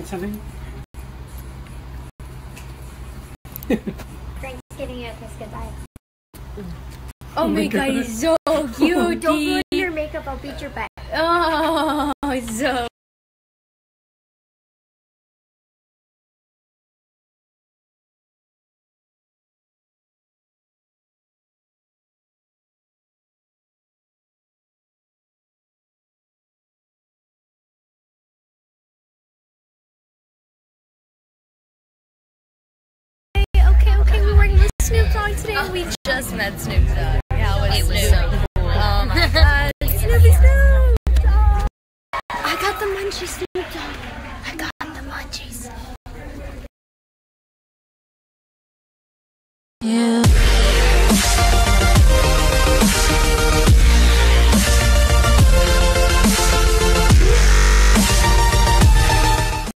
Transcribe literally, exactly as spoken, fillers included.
want something? Thanksgiving at Kiska Diet. Oh my god, he's so cute. Don't ruin your makeup, I'll beat your butt. Oh, so okay, okay, we're working with Snoop Dogg today. Oh. We just met Snoop Dogg. How was it? Was Snoop? So cool. Oh my god, Snoopy Snoop! Oh. I got the munchies.